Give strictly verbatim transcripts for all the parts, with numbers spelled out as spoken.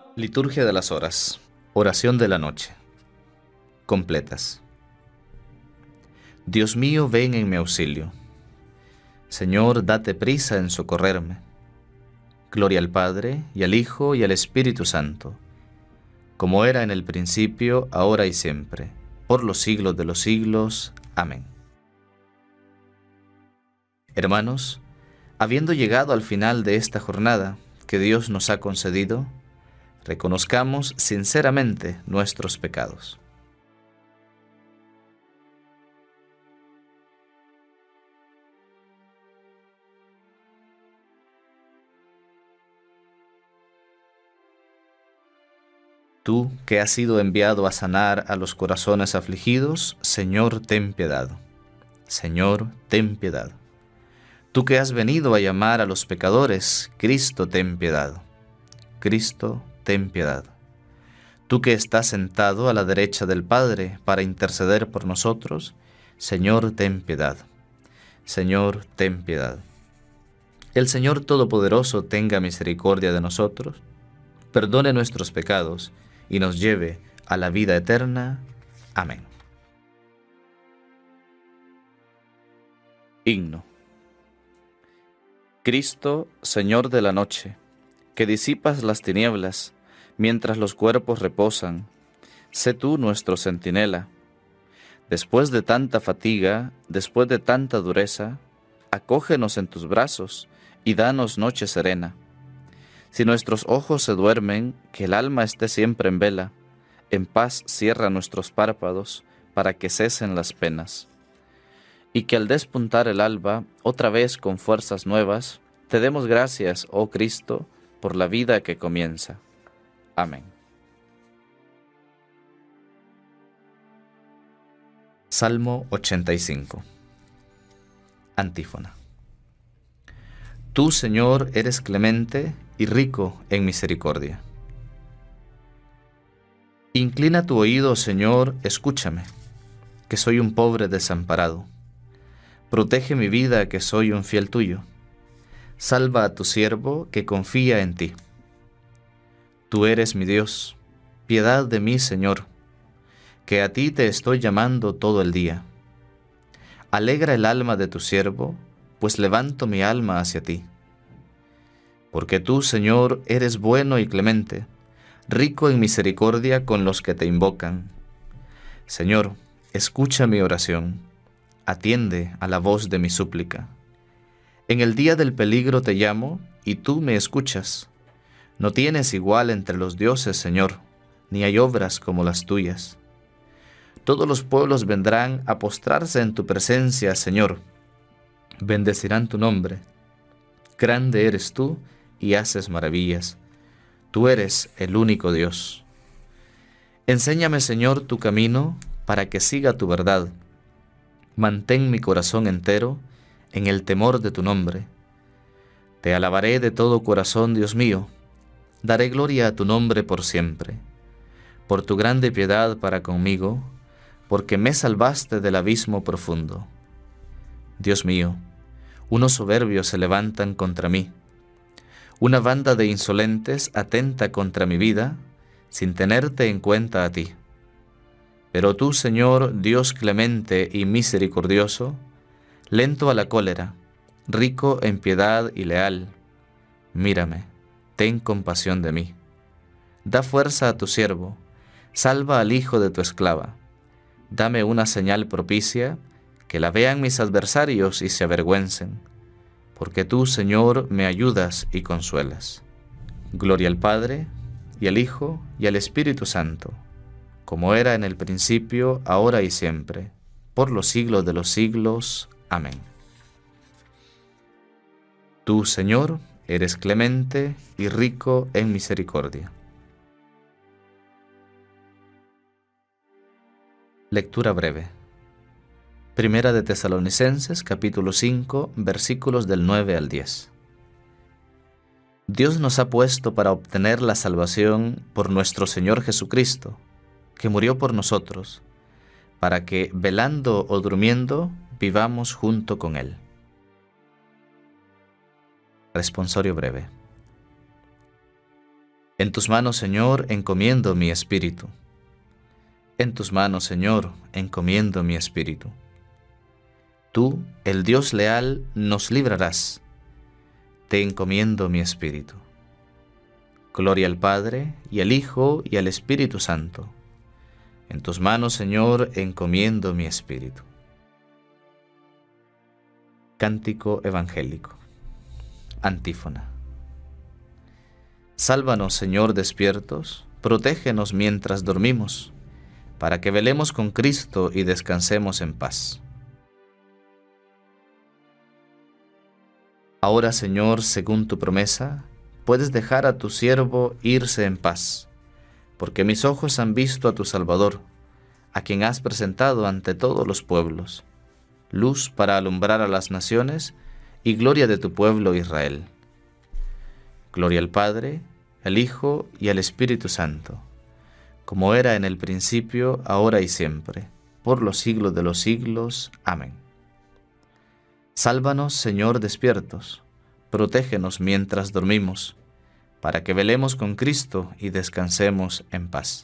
Liturgia de las horas. Oración de la noche. Completas. Dios mío, ven en mi auxilio. Señor, date prisa en socorrerme. Gloria al Padre, y al Hijo, y al Espíritu Santo, como era en el principio, ahora y siempre, por los siglos de los siglos. Amén. Hermanos, habiendo llegado al final de esta jornada que Dios nos ha concedido, reconozcamos sinceramente nuestros pecados. Tú, que has sido enviado a sanar a los corazones afligidos, Señor, ten piedad. Señor, ten piedad. Tú que has venido a llamar a los pecadores, Cristo, ten piedad. Cristo, ten piedad. Tú que estás sentado a la derecha del Padre para interceder por nosotros, Señor, ten piedad. Señor, ten piedad. El Señor Todopoderoso tenga misericordia de nosotros, perdone nuestros pecados y nos lleve a la vida eterna. Amén. Himno. Cristo, Señor de la noche, que disipas las tinieblas mientras los cuerpos reposan, sé tú nuestro centinela. Después de tanta fatiga, después de tanta dureza, acógenos en tus brazos y danos noche serena. Si nuestros ojos se duermen, que el alma esté siempre en vela, en paz cierra nuestros párpados para que cesen las penas. Y que al despuntar el alba, otra vez con fuerzas nuevas, te demos gracias, oh Cristo, por la vida que comienza. Amén. Salmo ochenta y cinco. Antífona. Tú, Señor, eres clemente y rico en misericordia. Inclina tu oído, Señor, escúchame, que soy un pobre desamparado. Protege mi vida, que soy un fiel tuyo. Salva a tu siervo, que confía en ti. Tú eres mi Dios, piedad de mí, Señor, que a ti te estoy llamando todo el día. Alegra el alma de tu siervo, pues levanto mi alma hacia ti. Porque tú, Señor, eres bueno y clemente, rico en misericordia con los que te invocan. Señor, escucha mi oración, atiende a la voz de mi súplica. En el día del peligro te llamo, y tú me escuchas. No tienes igual entre los dioses, Señor, ni hay obras como las tuyas. Todos los pueblos vendrán a postrarse en tu presencia, Señor. Bendecirán tu nombre. Grande eres tú y haces maravillas. Tú eres el único Dios. Enséñame, Señor, tu camino para que siga tu verdad. Mantén mi corazón entero en el temor de tu nombre. Te alabaré de todo corazón, Dios mío. Daré gloria a tu nombre por siempre. Por tu grande piedad para conmigo, porque me salvaste del abismo profundo. Dios mío, unos soberbios se levantan contra mí. Una banda de insolentes atenta contra mi vida, sin tenerte en cuenta a ti. Pero tú, Señor, Dios clemente y misericordioso, lento a la cólera, rico en piedad y leal, mírame, ten compasión de mí. Da fuerza a tu siervo, salva al hijo de tu esclava. Dame una señal propicia, que la vean mis adversarios y se avergüencen, porque tú, Señor, me ayudas y consuelas. Gloria al Padre, y al Hijo, y al Espíritu Santo, como era en el principio, ahora y siempre, por los siglos de los siglos. Amén. Tú, Señor, eres clemente y rico en misericordia. Lectura breve. Primera de Tesalonicenses, capítulo cinco, versículos del nueve al diez. Dios nos ha puesto para obtener la salvación por nuestro Señor Jesucristo, que murió por nosotros, para que, velando o durmiendo, vivamos junto con Él. Responsorio breve. En tus manos, Señor, encomiendo mi espíritu. En tus manos, Señor, encomiendo mi espíritu. Tú, el Dios leal, nos librarás. Te encomiendo mi espíritu. Gloria al Padre, y al Hijo, y al Espíritu Santo. En tus manos, Señor, encomiendo mi espíritu. Cántico evangélico. Antífona. Sálvanos, Señor, despiertos, protégenos mientras dormimos, para que velemos con Cristo y descansemos en paz. Ahora, Señor, según tu promesa, puedes dejar a tu siervo irse en paz, porque mis ojos han visto a tu Salvador, a quien has presentado ante todos los pueblos, luz para alumbrar a las naciones y gloria de tu pueblo Israel. Gloria al Padre, al Hijo y al Espíritu Santo, como era en el principio, ahora y siempre, por los siglos de los siglos. Amén. Sálvanos, Señor, despiertos, protégenos mientras dormimos, para que velemos con Cristo y descansemos en paz.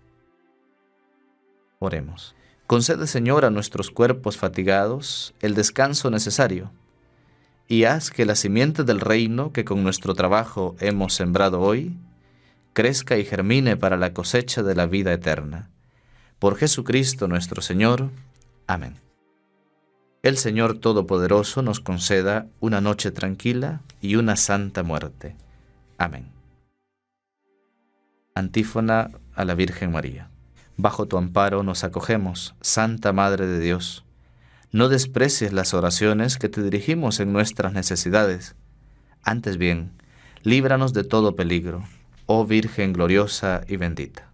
Oremos. Concede, Señor, a nuestros cuerpos fatigados el descanso necesario, y haz que la simiente del reino que con nuestro trabajo hemos sembrado hoy, crezca y germine para la cosecha de la vida eterna. Por Jesucristo nuestro Señor. Amén. El Señor Todopoderoso nos conceda una noche tranquila y una santa muerte. Amén. Antífona a la Virgen María. Bajo tu amparo nos acogemos, Santa Madre de Dios. No desprecies las oraciones que te dirigimos en nuestras necesidades. Antes bien, líbranos de todo peligro, oh Virgen gloriosa y bendita.